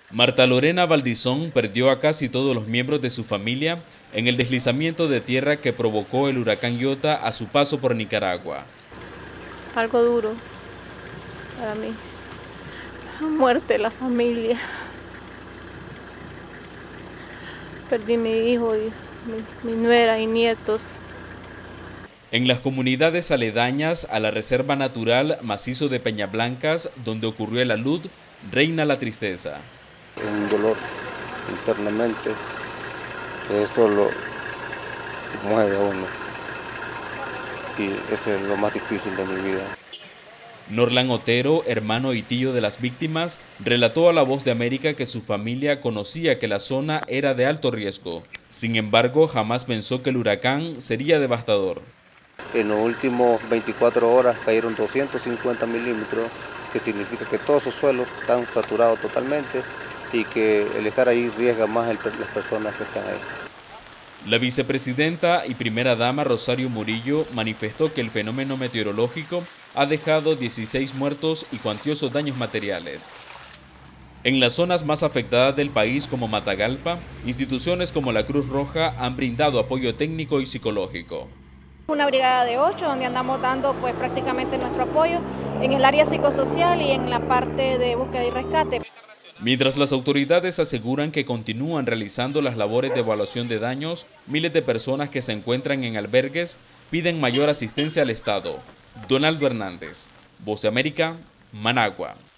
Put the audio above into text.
Marta Lorena Valdizón perdió a casi todos los miembros de su familia en el deslizamiento de tierra que provocó el huracán Iota a su paso por Nicaragua. Algo duro para mí. La muerte de la familia. Perdí mi hijo y mi nuera y nietos. En las comunidades aledañas a la Reserva Natural Macizo de Peñablancas, donde ocurrió el alud, reina la tristeza. Un dolor internamente, que eso lo mueve a uno, y eso es lo más difícil de mi vida. Norlan Otero, hermano y tío de las víctimas, relató a La Voz de América que su familia conocía que la zona era de alto riesgo. Sin embargo, jamás pensó que el huracán sería devastador. En los últimos 24 horas cayeron 250 milímetros, que significa que todos esos suelos están saturados totalmente y que el estar ahí riesga más a las personas que están ahí. La vicepresidenta y primera dama Rosario Murillo manifestó que el fenómeno meteorológico ha dejado 16 muertos y cuantiosos daños materiales. En las zonas más afectadas del país como Matagalpa, instituciones como la Cruz Roja han brindado apoyo técnico y psicológico. Una brigada de 8 donde andamos dando pues prácticamente nuestro apoyo en el área psicosocial y en la parte de búsqueda y rescate. Mientras las autoridades aseguran que continúan realizando las labores de evaluación de daños, miles de personas que se encuentran en albergues piden mayor asistencia al Estado. Donaldo Hernández, Voz de América, Managua.